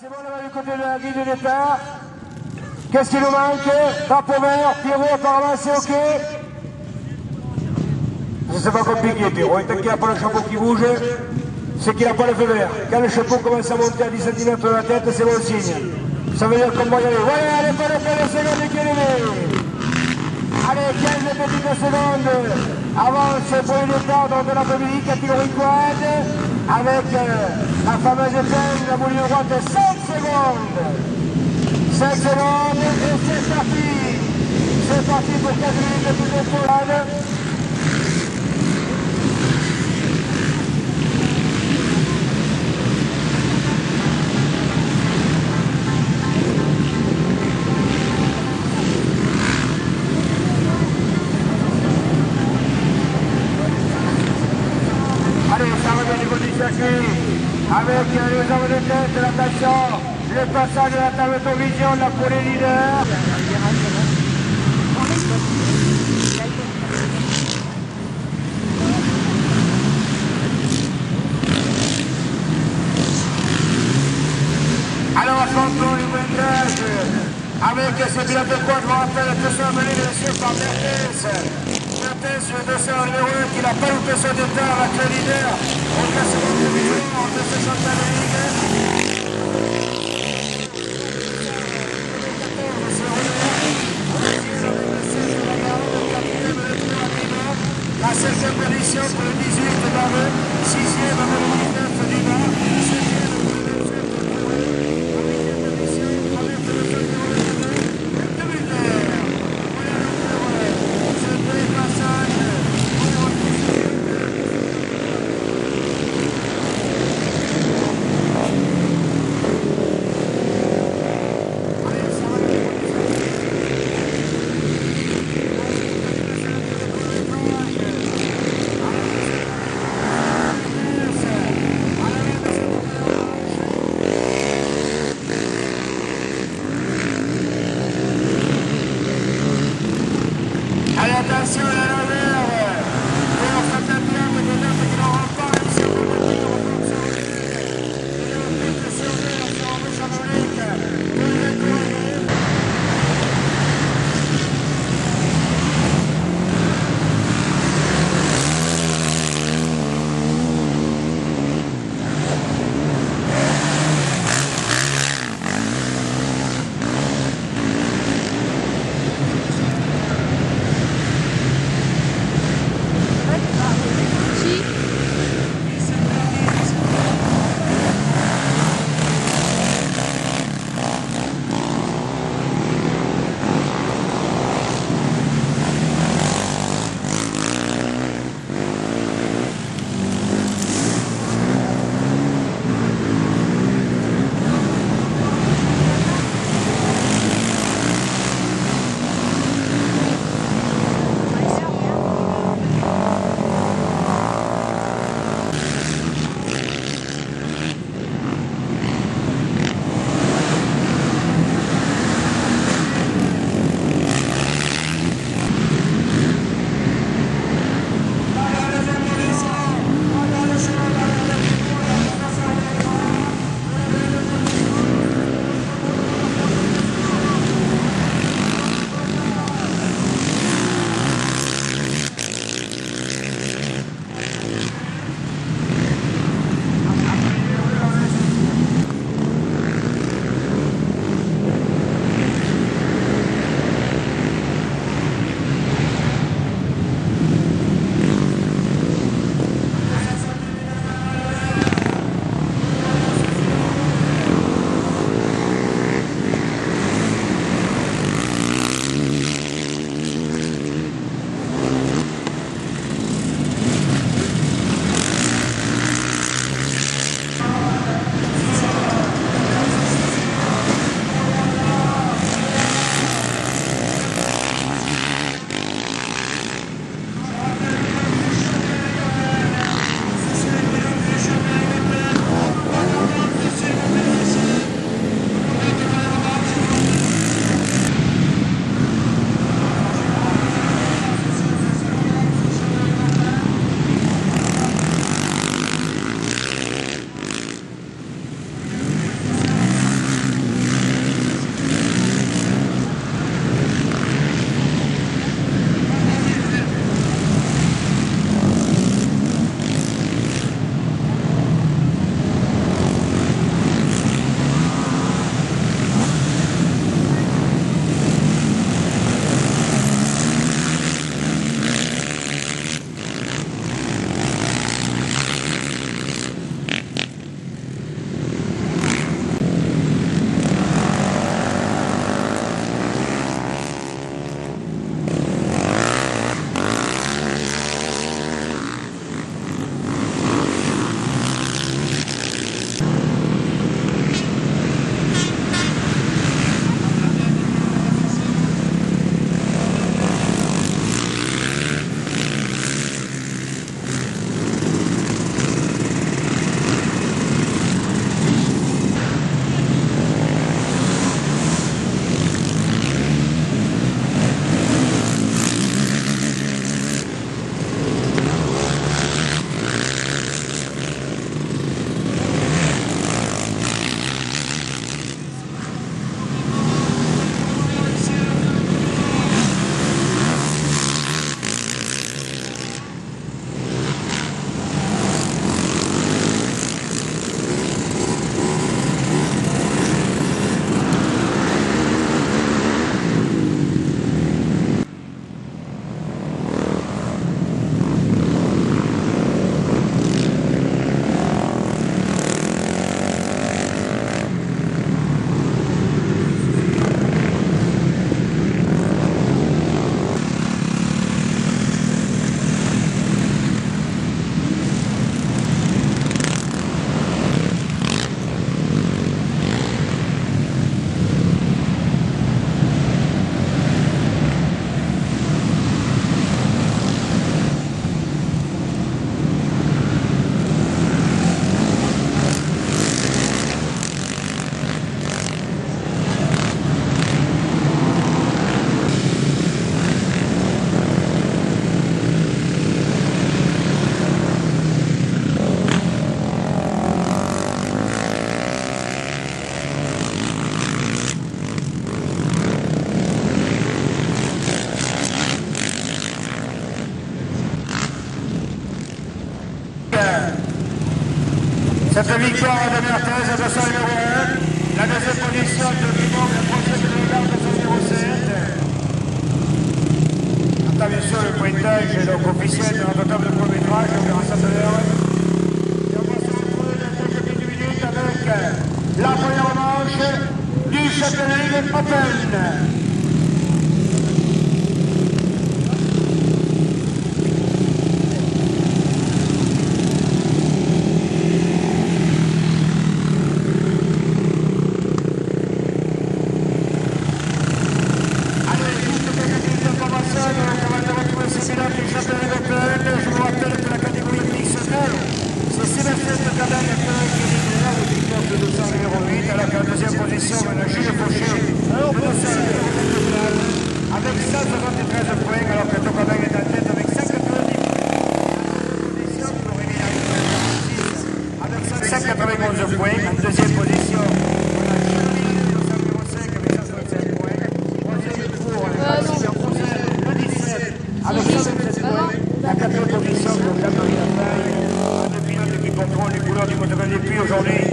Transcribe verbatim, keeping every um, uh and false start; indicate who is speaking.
Speaker 1: C'est bon, là-bas du côté de la grille de départ. Qu'est-ce qui nous manque? Drapeau vert, Pierrot, apparemment c'est ok. C'est pas compliqué, Pierrot. Tant qu'il n'a pas le chapeau qui bouge, c'est qu'il n'a pas le feu vert. Quand le chapeau commence à monter à dix centimètres de la tête, c'est bon signe. Ça veut dire qu'on va y aller. Voilà, allez, pas le quinze secondes qui est levé. Allez, quinze petites secondes. Avance pour le départ de l'après-midi, catégorie quad. Avec euh, la fameuse épingle, la moulure droite, cinq secondes. cinq secondes, et c'est parti. C'est parti pour quatre minutes de toutes les fourrades. Avec les hommes de tête, l'attention, le passage de la table d'autovision, là pour les leaders. Alors, contrôle du blindage, avec ce pilote de quad, je vous rappelle que ça mené bien sûr par Mertens. Mertens, le deux cents numéro un, qui n'a pas loupé son départ avec le leader au classement de victoire de ce championnat de ligue. La septième position pour le dix-huit Barre, sixième avec le dix-neuf Dumas, septième pour le vingt-sept Barre, huitième position avec le vingt-sept de Muller. Voilà ce dépassage pour le Cette victoire de Mertens à deux cents numéro un. La deuxième position de Dumont, la troisième de Léonard deux cents numéro sept. Attends, bien sûr, le pointage est donc officiel de notre table de chronométrage, on verra ça tout à l'heure. Et on va se retrouver dans quelques petites minutes avec la première manche du Châtelaine Open. Avec cent soixante-treize points, alors que Tokadag est en tête avec cent quatre-vingt-onze points. En deuxième position, on a Chirville deux cents numéro cinq avec cent soixante-seize points. Troisième tour, on a Cyber Procel deux dix-sept avec cent vingt-sept points. La quatrième position, le Jean-Marie Lataille, un des pilotes qui contrôle les couleurs du motorisé depuis aujourd'hui.